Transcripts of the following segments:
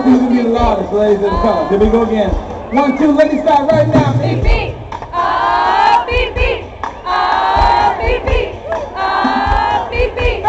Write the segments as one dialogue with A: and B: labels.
A: want you to be the loudest, ladies and gentlemen. Here we go again. 1, 2, let me start right now.
B: Beep, beep. Beep, beep. Beep, beep. Beep, beep.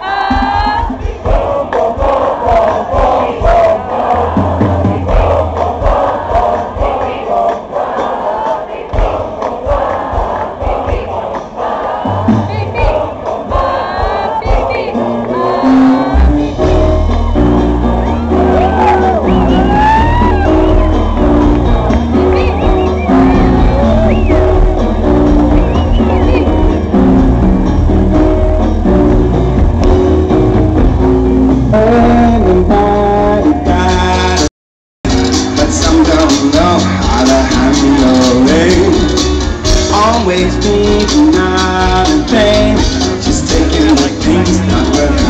C: Always being out of pain, just taking the things not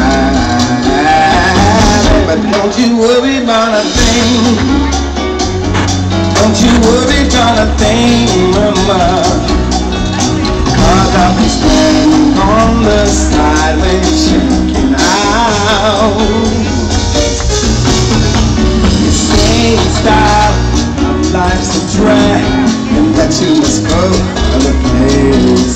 C: behind. But don't you worry about a thing. Don't you worry about a thing, mama. 'Cause I'll be standing on the sideways checking out. You say style of life's a drag, and that you must go other places.